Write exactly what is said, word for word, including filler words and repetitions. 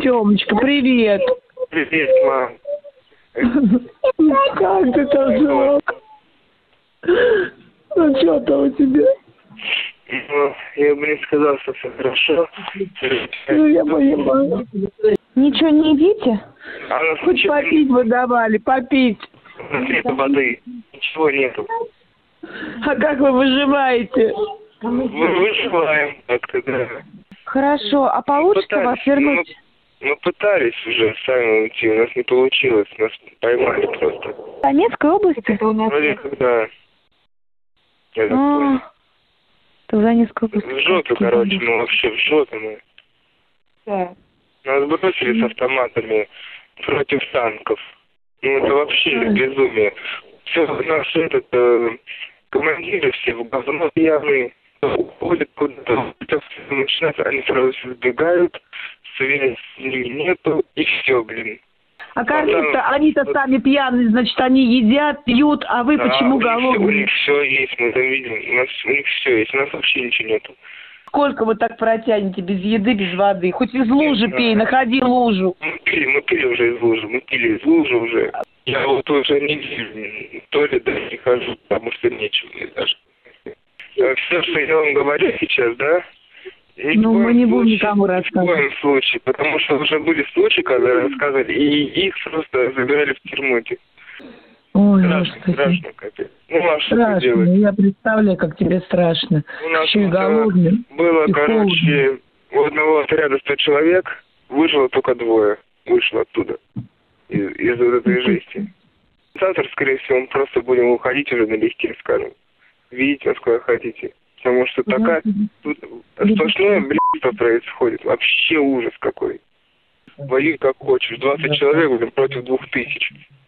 Тёмочка, привет. Привет, мам. Как ты там жалко? Ну что там у тебя? Ну, я бы не сказал, что все хорошо. Ну я понимаю. Ничего не едите? А у нас Хоть ничего попить вы давали, попить. У нас нет воды. Ничего нету. А как вы выживаете? Мы выживаем как-то, да. Хорошо, а получится Пытались, вас вернуть? Мы, мы пытались уже сами уйти, у нас не получилось, нас поймали просто. В Донецкой области? Вроде как, да. Я так А, понял. это в Донецкой области. В жопе, короче, мы вообще в жопе мы. Да. Нас бросили с автоматами против танков. Ну это вообще безумие. Все, наши этот, э, командиры все в говно пьяные, уходят куда-то, начинается, они сразу все сбегают, связи с ними нету, и все, блин. А как это? Они-то сами пьяные, значит, они едят, пьют, а вы Да, почему у них, голодные? у них все есть, мы там видим, у, нас, у них все есть, у нас вообще ничего нету. Сколько вы так протянете без еды, без воды? Хоть из лужи пей, находи лужу. Мы пили, мы пили уже из лужи, мы пили из лужи уже. Я вот уже неделю то ли даже не хожу, потому что нечего мне даже. Все, что я вам говорю сейчас, да? Ну, мы не будем никому рассказывать. Ни в коем случае, потому что уже были случаи, когда рассказывали, и их просто забирали в тюрьму. Ой, страшно, Господи. страшно, капец. Ну, а что Страшно, делать? я представляю, как тебе страшно. У нас Еще и вот, голодный. было, и короче, у одного отряда сто человек, выжило только двое. Вышло оттуда, из, из вот этой жести. Завтра, скорее всего, мы просто будем уходить уже налегке, скажем. Видите, насколько хотите. Потому что такая... Тут сплошное блядство происходит. Вообще ужас какой. Воюй как хочешь. двадцать человек против двух тысяч.